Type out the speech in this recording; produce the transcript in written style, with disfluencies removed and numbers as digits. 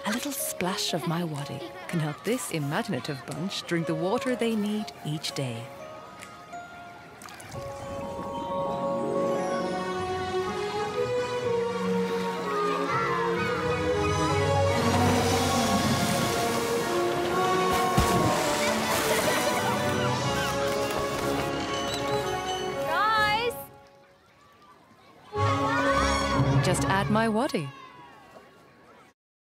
A little splash of my Wadi can help this imaginative bunch drink the water they need each day. Just add my Wadi.